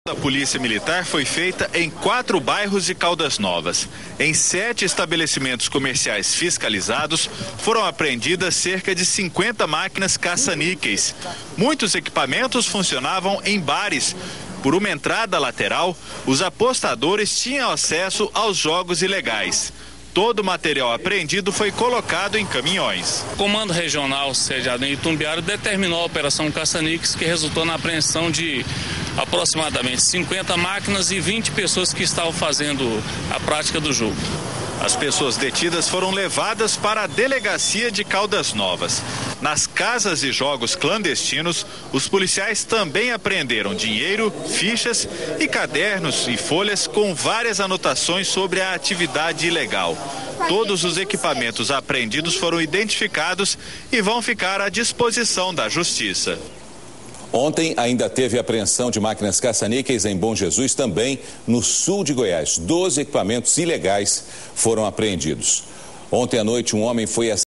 A Polícia Militar foi feita em 4 bairros de Caldas Novas. Em 7 estabelecimentos comerciais fiscalizados, foram apreendidas cerca de 50 máquinas caça-níqueis. Muitos equipamentos funcionavam em bares. Por uma entrada lateral, os apostadores tinham acesso aos jogos ilegais. Todo o material apreendido foi colocado em caminhões. O Comando Regional, sediado em Itumbiara, determinou a Operação Caça-Níqueis, que resultou na apreensão de aproximadamente 50 máquinas e 20 pessoas que estavam fazendo a prática do jogo. As pessoas detidas foram levadas para a delegacia de Caldas Novas. Nas casas de jogos clandestinos, os policiais também apreenderam dinheiro, fichas e cadernos e folhas com várias anotações sobre a atividade ilegal. Todos os equipamentos apreendidos foram identificados e vão ficar à disposição da Justiça. Ontem ainda teve apreensão de máquinas caça-níqueis em Bom Jesus, também no sul de Goiás. 12 equipamentos ilegais foram apreendidos. Ontem à noite, um homem foi